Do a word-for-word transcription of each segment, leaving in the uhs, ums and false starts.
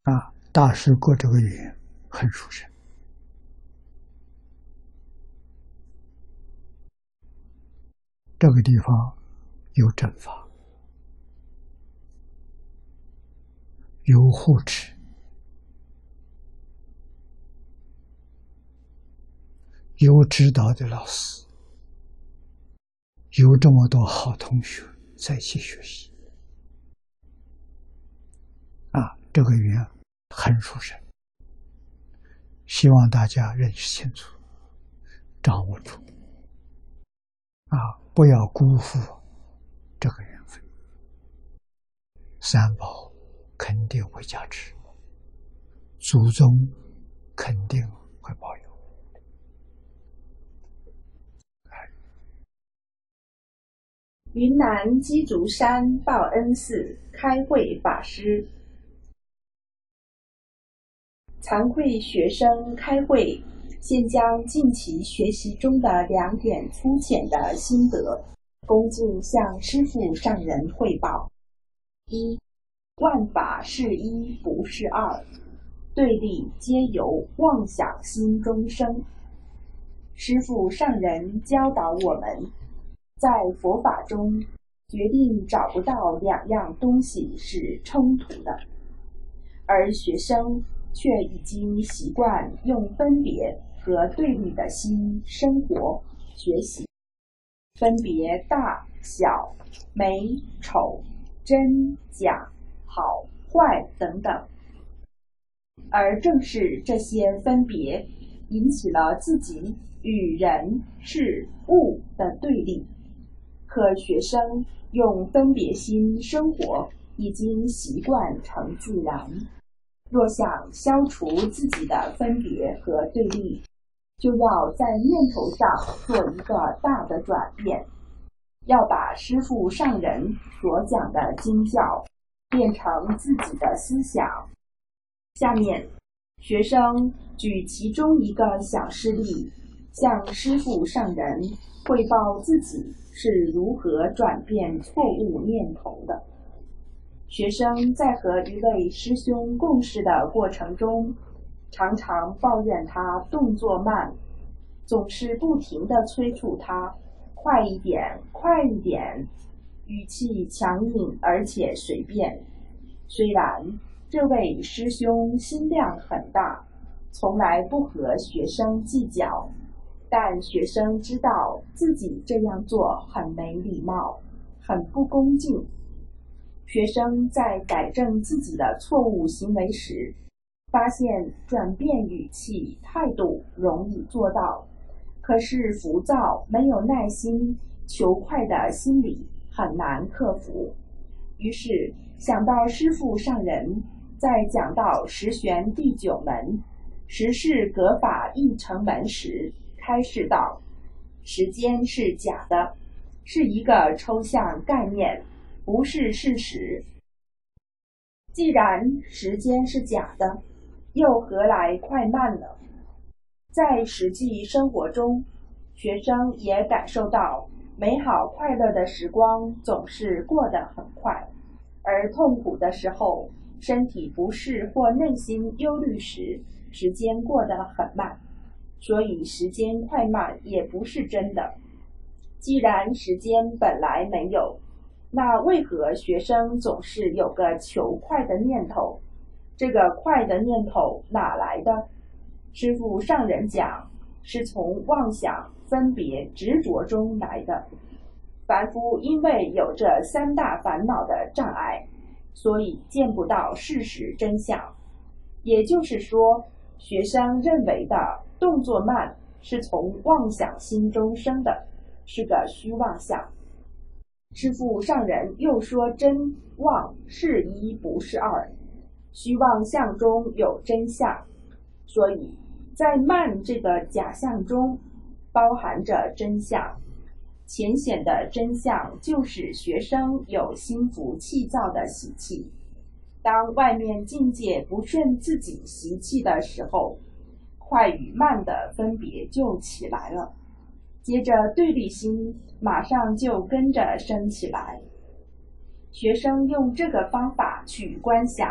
啊，大师过这个缘很殊胜。这个地方有正法，有护持，有指导的老师，有这么多好同学在一起学习，啊，这个缘很殊胜。希望大家认识清楚，掌握住，啊，不要辜负这个缘分。三宝肯定会加持，祖宗肯定会保佑。 云南鸡足山报恩寺开会法师，惭愧学生开会，现将近期学习中的两点粗浅的心得，恭敬向师父上人汇报。一、万法是一不是二，对立皆由妄想心中生。师父上人教导我们，在佛法中决定找不到两样东西是冲突的，而学生却已经习惯用分别和对立的心生活学习，分别大小、美丑、真假、好坏等等，而正是这些分别引起了自己与人事物的对立。可学生用分别心生活已经习惯成自然，若想消除自己的分别和对立，就要在念头上做一个大的转变，要把师父上人所讲的经教变成自己的思想。下面学生举其中一个小事例，向师父上人汇报自己是如何转变错误念头的。学生在和一位师兄共事的过程中，常常抱怨他动作慢，总是不停地催促他快一点快一点，语气强硬而且随便。虽然这位师兄心量很大，从来不和学生计较，但学生知道自己这样做很没礼貌，很不恭敬。学生在改正自己的错误行为时，发现转变语气、态度容易做到，可是浮躁、没有耐心、求快的心理很难克服。于是想到师父上人在讲到十玄第九门十事格法一成门时开示道，时间是假的，是一个抽象概念，不是事实。既然时间是假的，又何来快慢呢？在实际生活中，学生也感受到美好快乐的时光总是过得很快，而痛苦的时候，身体不适或内心忧虑时，时间过得很慢。所以时间快慢也不是真的。既然时间本来没有，那为何学生总是有个求快的念头？这个快的念头哪来的？师父上人讲，是从妄想、分别、执着中来的。凡夫因为有这三大烦恼的障碍，所以见不到事实真相。也就是说，学生认为的动作慢是从妄想心中生的，是个虚妄相。师父上人又说，真妄是一不是二，虚妄相中有真相，所以在慢这个假象中包含着真相。浅显的真相就是学生有心浮气躁的习气，当外面境界不顺自己习气的时候，快与慢的分别就起来了，接着对立心马上就跟着升起来。学生用这个方法去观想，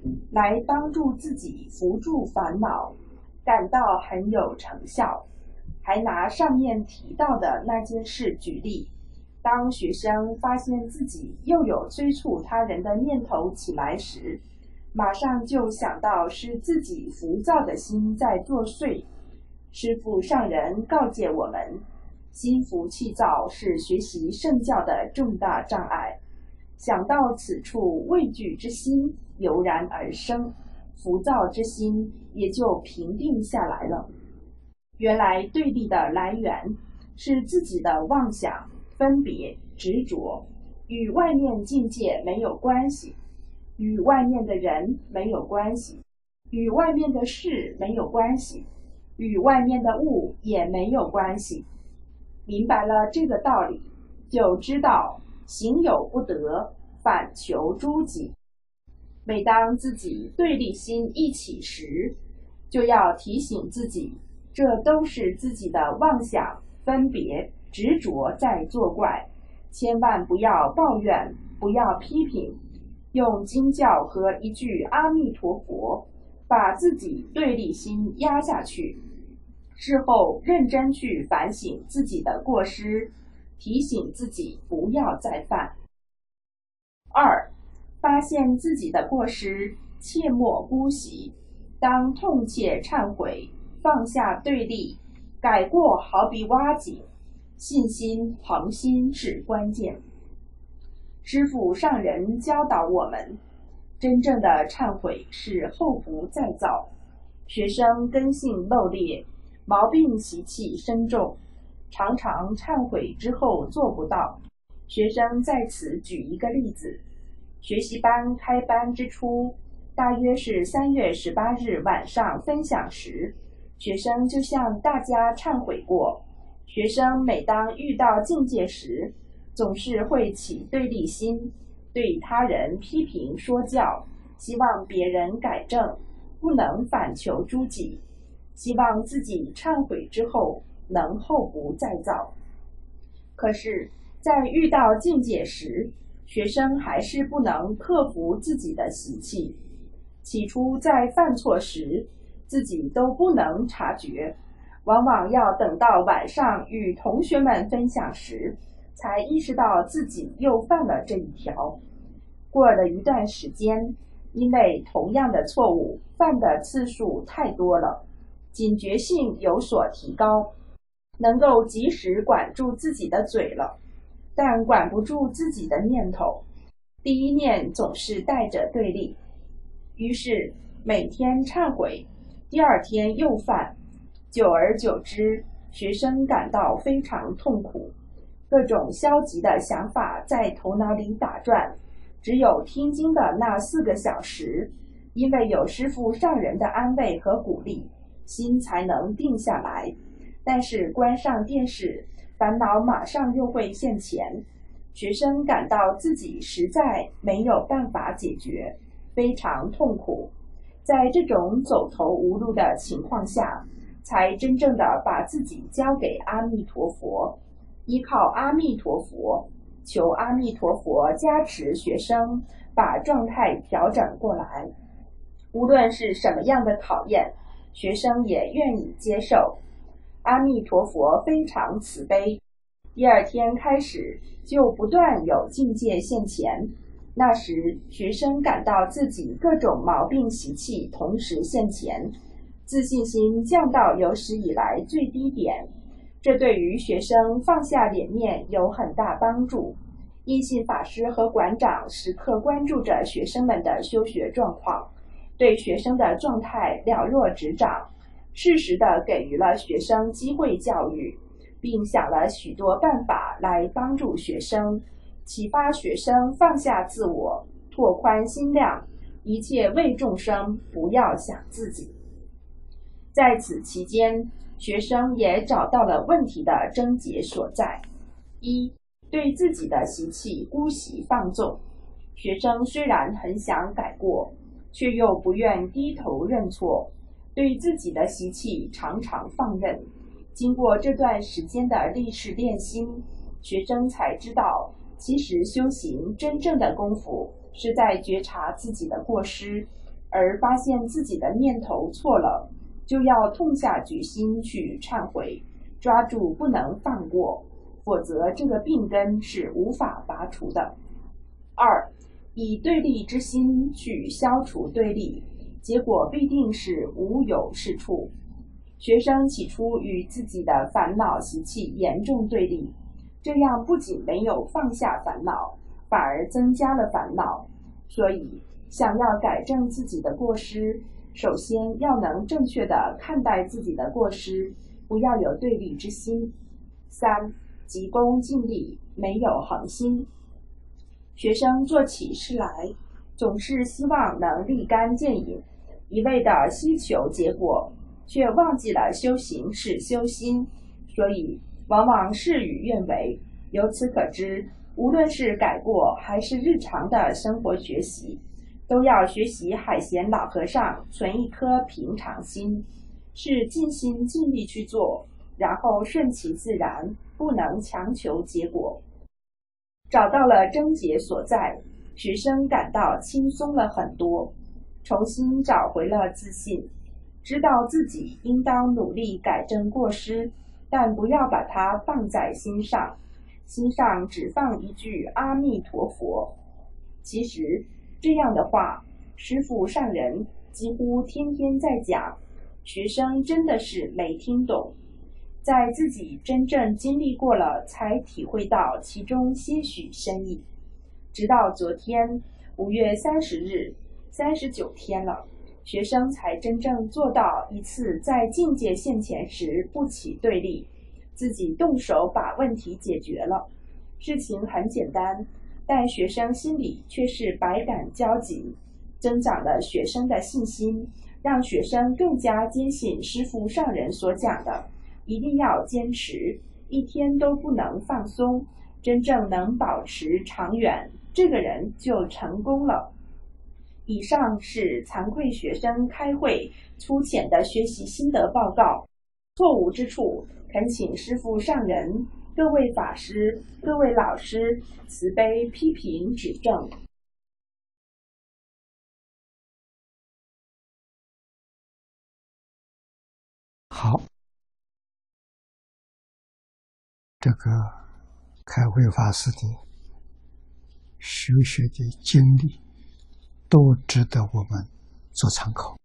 来帮助自己扶住烦恼，感到很有成效。还拿上面提到的那件事举例，当学生发现自己又有催促他人的念头起来时，马上就想到是自己浮躁的心在作祟。师父上人告诫我们，心浮气躁是学习圣教的重大障碍。想到此处，畏惧之心油然而生，浮躁之心也就平定下来了。原来对立的来源是自己的妄想、分别、执着，与外面境界没有关系，与外面的人没有关系，与外面的事没有关系，与外面的物也没有关系。明白了这个道理，就知道行有不得，反求诸己。每当自己对立心一起时，就要提醒自己，这都是自己的妄想、分别、执着在作怪，千万不要抱怨，不要批评，用经教和一句阿弥陀佛，把自己对立心压下去。事后认真去反省自己的过失，提醒自己不要再犯。二，发现自己的过失，切莫姑息，当痛切忏悔，放下对立，改过好比挖井，信心恒心是关键。师父上人教导我们，真正的忏悔是后不再造。学生根性漏劣，毛病习气深重，常常忏悔之后做不到。学生在此举一个例子，学习班开班之初，大约是三月十八日晚上分享时，学生就向大家忏悔过。学生每当遇到境界时，总是会起对立心，对他人批评说教，希望别人改正，不能反求诸己，希望自己忏悔之后能后不再造。可是在遇到境界时，学生还是不能克服自己的习气。起初在犯错时，自己都不能察觉，往往要等到晚上与同学们分享时，才意识到自己又犯了这一条。过了一段时间，因为同样的错误犯的次数太多了，警觉性有所提高，能够及时管住自己的嘴了，但管不住自己的念头。第一念总是带着对立，于是每天忏悔，第二天又犯，久而久之，学生感到非常痛苦，各种消极的想法在头脑里打转。只有听经的那四个小时，因为有师父上人的安慰和鼓励，心才能定下来。但是关上电视，烦恼马上又会现前，学生感到自己实在没有办法解决，非常痛苦。在这种走投无路的情况下，才真正的把自己交给阿弥陀佛，依靠阿弥陀佛，求阿弥陀佛加持学生，把状态调整过来。无论是什么样的考验，学生也愿意接受。阿弥陀佛非常慈悲，第二天开始就不断有境界现前。那时学生感到自己各种毛病习气同时现前，自信心降到有史以来最低点。这对于学生放下脸面有很大帮助。印信法师和馆长时刻关注着学生们的修学状况，对学生的状态了若指掌，适时地给予了学生机会教育，并想了许多办法来帮助学生，启发学生放下自我，拓宽心量，一切为众生，不要想自己。在此期间，学生也找到了问题的症结所在。一，对自己的习气姑息放纵。学生虽然很想改过，却又不愿低头认错，对自己的习气常常放任。经过这段时间的历事练心，学生才知道，其实修行真正的功夫是在觉察自己的过失， 而发现自己的念头错了，就要痛下决心去忏悔，抓住不能放过，否则这个病根是无法拔除的。二，以对立之心去消除对立，结果必定是无有是处。学生起初与自己的烦恼习气严重对立，这样不仅没有放下烦恼，反而增加了烦恼。所以想要改正自己的过失，首先要能正确地看待自己的过失，不要有对立之心。三，急功近利，没有恒心。学生做起事来，总是希望能立竿见影，一味地希求结果，却忘记了修行是修心，所以往往事与愿违。由此可知，无论是改过还是日常的生活学习，都要学习海贤老和尚存一颗平常心，是尽心尽力去做，然后顺其自然，不能强求结果。找到了症结所在，学生感到轻松了很多，重新找回了自信，知道自己应当努力改正过失，但不要把它放在心上，心上只放一句阿弥陀佛。其实这样的话，师父上人几乎天天在讲，学生真的是没听懂，在自己真正经历过了，才体会到其中些许深意。直到昨天五月三十日，三十九天了，学生才真正做到一次在境界现前时不起对立，自己动手把问题解决了。事情很简单，但学生心里却是百感交集，增长了学生的信心，让学生更加坚信师父上人所讲的，一定要坚持，一天都不能放松，真正能保持长远，这个人就成功了。以上是惭愧学生开会粗浅的学习心得报告，错误之处恳请师父上人、各位法师、各位老师慈悲批评指正。 好，这个开慧法师的修学的经历都值得我们做参考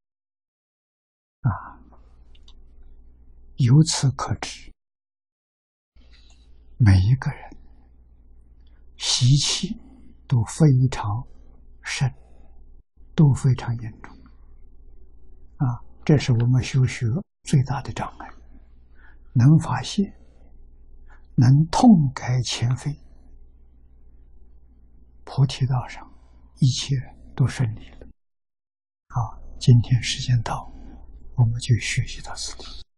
啊！由此可知，每一个人习气都非常深，都非常严重啊！这是我们修学最大的障碍。能发现，能痛改前非，菩提道上一切都顺利了。好，今天时间到，我们就学习到此地。